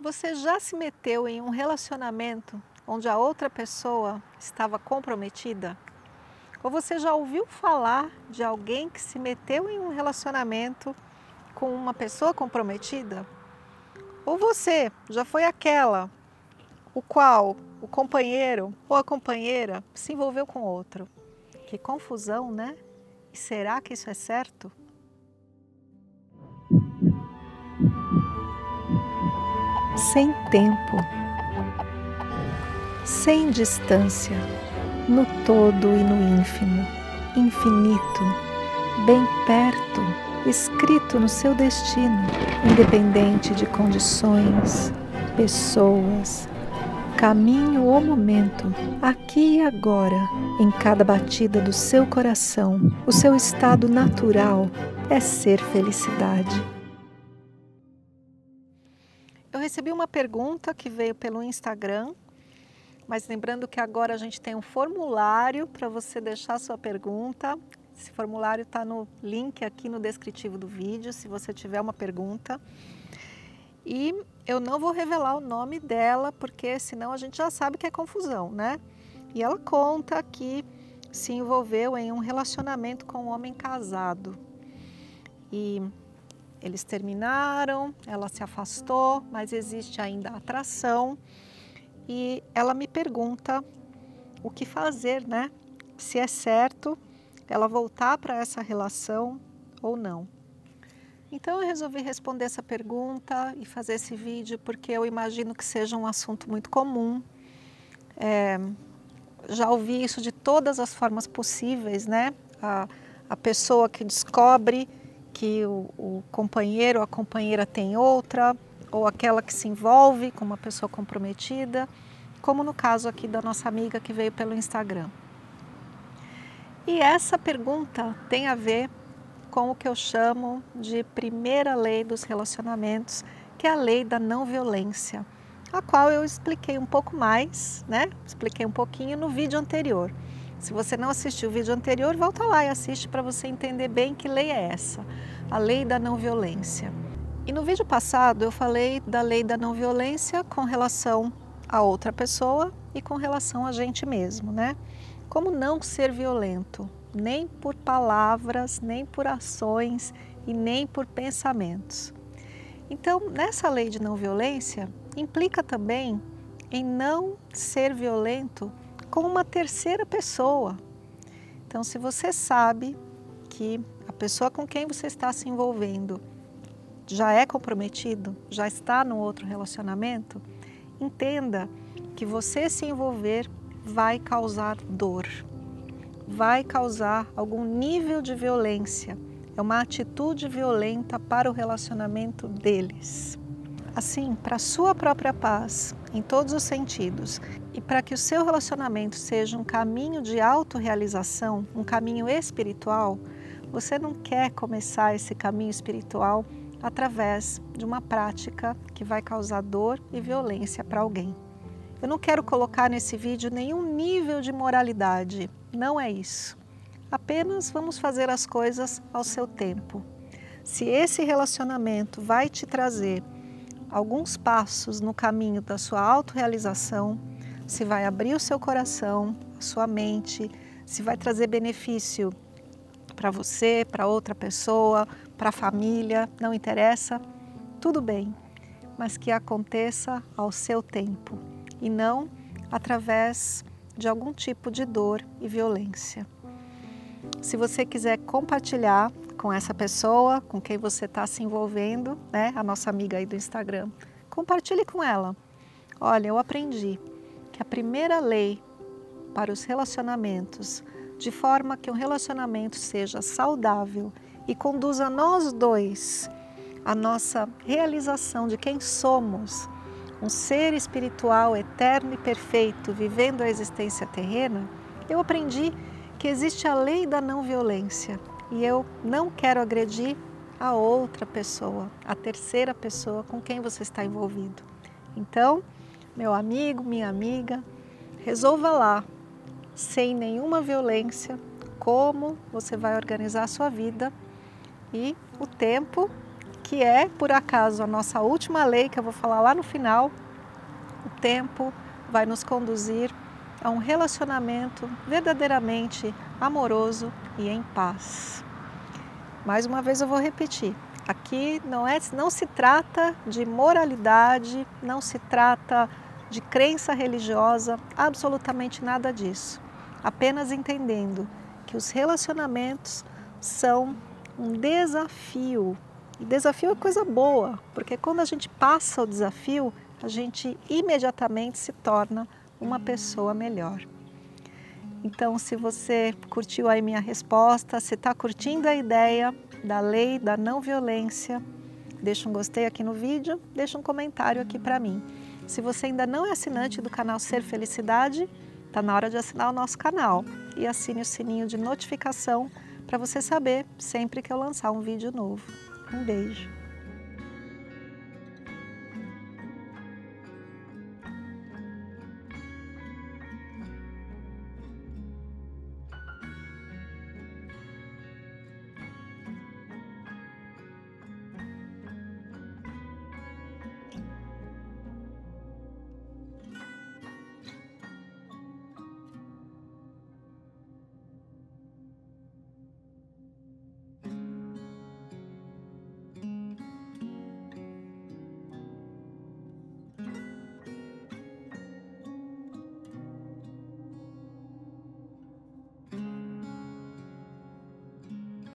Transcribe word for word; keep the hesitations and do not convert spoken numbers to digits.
Você já se meteu em um relacionamento onde a outra pessoa estava comprometida? Ou você já ouviu falar de alguém que se meteu em um relacionamento com uma pessoa comprometida? Ou você já foi aquela o qual o companheiro ou a companheira se envolveu com outro? Que confusão, né? E será que isso é certo? Sem tempo, sem distância, no todo e no ínfimo, infinito, bem perto, escrito no seu destino, independente de condições, pessoas, caminho ou momento, aqui e agora, em cada batida do seu coração, o seu estado natural é ser felicidade. Eu recebi uma pergunta que veio pelo Instagram, mas lembrando que agora a gente tem um formulário para você deixar sua pergunta. Esse formulário está no link aqui no descritivo do vídeo, se você tiver uma pergunta. E eu não vou revelar o nome dela, porque senão a gente já sabe que é confusão, né? E ela conta que se envolveu em um relacionamento com um homem casado. E eles terminaram, ela se afastou, mas existe ainda atração. E ela me pergunta o que fazer, né? Se é certo ela voltar para essa relação ou não. Então eu resolvi responder essa pergunta e fazer esse vídeo porque eu imagino que seja um assunto muito comum. É, já ouvi isso de todas as formas possíveis, né? A, a pessoa que descobre que o, o companheiro ou a companheira tem outra, ou aquela que se envolve com uma pessoa comprometida, como no caso aqui da nossa amiga que veio pelo Instagram. E essa pergunta tem a ver com o que eu chamo de primeira lei dos relacionamentos, que é a lei da não violência, a qual eu expliquei um pouco mais, né? Expliquei um pouquinho no vídeo anterior. Se você não assistiu o vídeo anterior, volta lá e assiste para você entender bem que lei é essa, a lei da não violência. E no vídeo passado eu falei da lei da não violência com relação a outra pessoa e com relação a gente mesmo, né? Como não ser violento, nem por palavras, nem por ações e nem por pensamentos. Então, nessa lei de não violência, implica também em não ser violento com uma terceira pessoa. Então, se você sabe que a pessoa com quem você está se envolvendo já é comprometido, já está no outro relacionamento, entenda que você se envolver vai causar dor, vai causar algum nível de violência, é uma atitude violenta para o relacionamento deles. Assim, para a sua própria paz, em todos os sentidos, e para que o seu relacionamento seja um caminho de autorrealização, um caminho espiritual, você não quer começar esse caminho espiritual através de uma prática que vai causar dor e violência para alguém. Eu não quero colocar nesse vídeo nenhum nível de moralidade, não é isso. Apenas vamos fazer as coisas ao seu tempo. Se esse relacionamento vai te trazer alguns passos no caminho da sua autorrealização, se vai abrir o seu coração, a sua mente, se vai trazer benefício para você, para outra pessoa, para a família, não interessa, tudo bem, mas que aconteça ao seu tempo e não através de algum tipo de dor e violência. Se você quiser compartilhar com essa pessoa com quem você está se envolvendo, né, a nossa amiga aí do Instagram, compartilhe com ela. Olha, eu aprendi que a primeira lei para os relacionamentos, de forma que um relacionamento seja saudável e conduza nós dois à nossa realização de quem somos, um ser espiritual eterno e perfeito, vivendo a existência terrena, eu aprendi que existe a lei da não violência e eu não quero agredir a outra pessoa, a terceira pessoa com quem você está envolvido. Então, meu amigo, minha amiga, resolva lá, sem nenhuma violência, como você vai organizar a sua vida e o tempo que que é, por acaso, a nossa última lei, que eu vou falar lá no final. O tempo vai nos conduzir a um relacionamento verdadeiramente amoroso e em paz. Mais uma vez eu vou repetir, aqui não, é, não se trata de moralidade, não se trata de crença religiosa, absolutamente nada disso. Apenas entendendo que os relacionamentos são um desafio. E desafio é coisa boa, porque quando a gente passa o desafio, a gente imediatamente se torna uma pessoa melhor. Então, se você curtiu aí minha resposta, se está curtindo a ideia da lei da não violência, deixa um gostei aqui no vídeo, deixa um comentário aqui para mim. Se você ainda não é assinante do canal Ser Felicidade, está na hora de assinar o nosso canal e assine o sininho de notificação para você saber sempre que eu lançar um vídeo novo. Um beijo!